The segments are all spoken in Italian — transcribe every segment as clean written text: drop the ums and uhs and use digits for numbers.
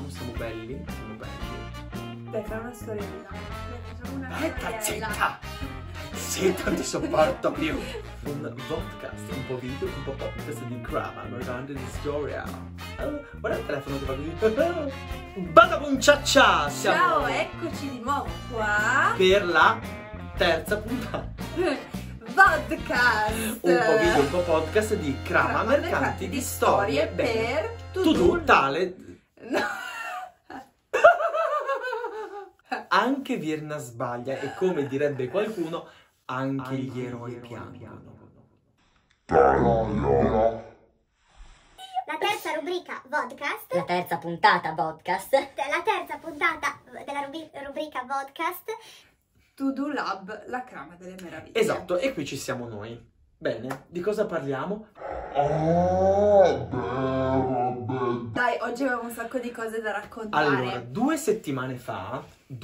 siamo belli, siamo belli. Dai, fai una storiella. Facciamo una Zitta! storiella. Zitta, non ti sopporto più. Un podcast, un po' video, un po' podcast di Crama, Mercanti di Storia. Guarda il telefono che va così. Badabum cia cia! Ciao, eccoci di nuovo qua per la terza puntata. Podcast. Un po' video, un po' podcast di Crama, Mercanti di Storie per To-Do Talent. No. Anche Virna sbaglia e, come direbbe qualcuno, anche gli eroi piangono. La terza rubrica podcast. La terza puntata podcast. La terza puntata della rubrica podcast. To-Do Lab, la crama delle meraviglie. Esatto, e qui ci siamo noi. Bene, di cosa parliamo? Dai, oggi abbiamo un sacco di cose da raccontare. Allora, 2 settimane fa,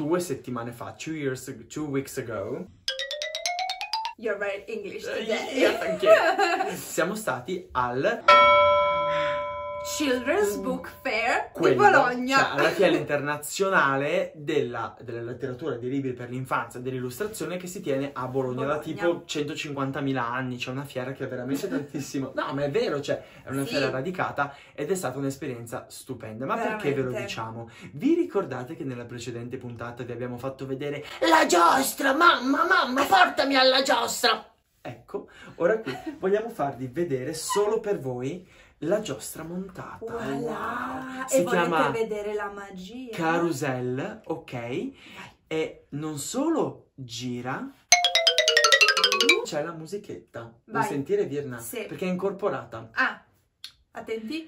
2 weeks ago, You're very English today. yeah, thank you. Siamo stati al Children's Book Fair di quello, Bologna. cioè alla fiera internazionale della letteratura, dei libri per l'infanzia e dell'illustrazione, che si tiene a Bologna da tipo 150.000 anni. C'è una fiera che è veramente tantissimo. No, ma è vero, cioè è una fiera radicata ed è stata un'esperienza stupenda. Ma veramente. perché ve lo diciamo? Vi ricordate che nella precedente puntata vi abbiamo fatto vedere la giostra? Mamma, portami alla giostra! Ecco, ora qui vogliamo farvi vedere solo per voi la giostra montata. Voilà. Si E chiama volete vedere la magia? Carousel, ok? E non solo gira, c'è la musichetta. Vuoi Vai. sentire, Virna? Sì. Perché è incorporata. Ah, attenti.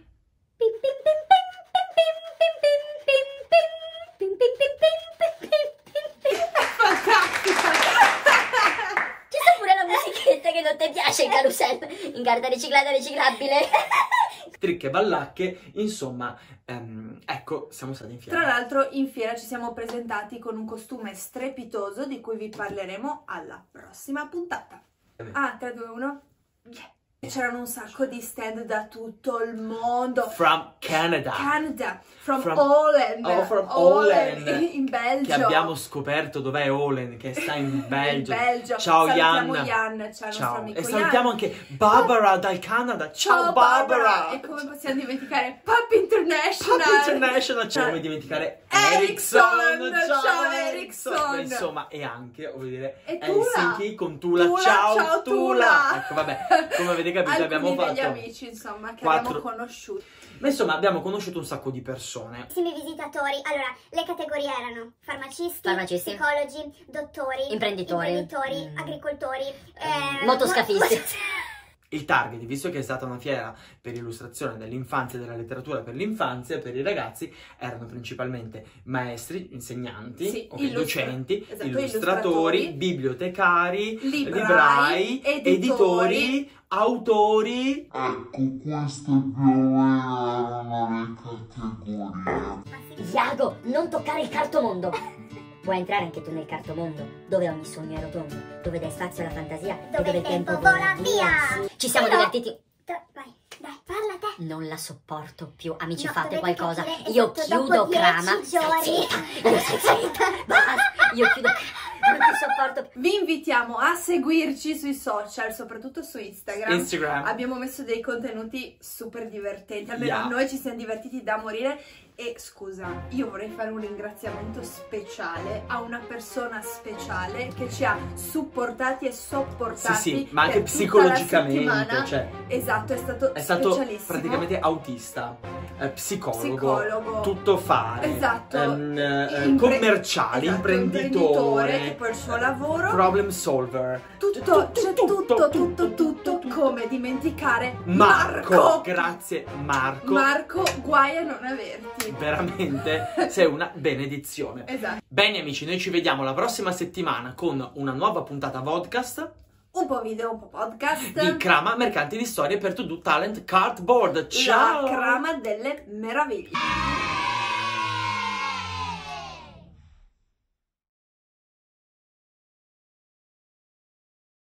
Ci sta pure la musichetta che non ti piace in carousel. In carta riciclata riciclabile. Tricche, ballacche, insomma, ecco, siamo stati in fiera. Tra l'altro in fiera ci siamo presentati con un costume strepitoso di cui vi parleremo alla prossima puntata. Ah, 3, 2, 1. Yeah. C'erano un sacco di stand da tutto il mondo. From Canada. From Holland. Oh, from Holland. In Belgio. Che abbiamo scoperto dov'è Holland, che sta in Belgio. In Belgio. Ciao Salutiamo Jan. Jan, ciao il nostro amico E salutiamo Jan. anche Barbara dal Canada. Ciao Barbara. E come possiamo dimenticare Pup International? Pup International. Ciao, come dimenticare Ericsson. Ciao Ciao, Ericsson. Ericsson. Insomma, e anche, voglio dire, E Tula. Helsinki con Tula. Tula, ciao, Tula. Ecco, vabbè, come avete capito abbiamo Alcuni fatto degli amici, insomma, che 4. abbiamo conosciuto. Ma insomma, abbiamo conosciuto un sacco di persone. Visitatori. Allora, le categorie erano farmacisti, psicologi, dottori, Imprenditori. agricoltori, Motoscafisti. Il target, visto che è stata una fiera per illustrazione dell'infanzia e della letteratura per l'infanzia e per i ragazzi, erano principalmente maestri, insegnanti, Sì, docenti, esatto, illustratori, bibliotecari, librai, editori, autori. Ecco, queste più o meno erano le categorie. Iago, non toccare il cartomondo. Puoi entrare anche tu nel cartomondo, dove ogni sogno è rotondo, dove dai spazio alla fantasia e dove il tempo vola via. Ci siamo divertiti. Vai, dai, parla te. Non la sopporto più. Amici, No, fate dovete qualcosa. capire, Io esatto, chiudo dopo 10 Crama. giorni. Stai zitta. Basta. Io chiudo. Non ti sopporto più. Vi invitiamo a seguirci sui social, soprattutto su Instagram. Abbiamo messo dei contenuti super divertenti, almeno noi ci siamo divertiti da morire. E scusa, io vorrei fare un ringraziamento speciale a una persona speciale che ci ha supportati e sopportati. Sì, ma anche per tutta psicologicamente, la settimana. cioè, Esatto, è stato specialissimo. praticamente autista, psicologo, Psicologo, tutto fare, esatto, commerciale, esatto, imprenditore, che poi il suo lavoro, problem solver, tutto, come dimenticare Marco. Grazie Marco. Marco, guai a non averti. Veramente sei una benedizione. Esatto. Bene amici, noi ci vediamo la prossima settimana con una nuova puntata podcast. Un po' video, un po' podcast. Di Crama, Mercanti di Storie per To-Do Talent Cardboard. Ciao! La crama delle meraviglie.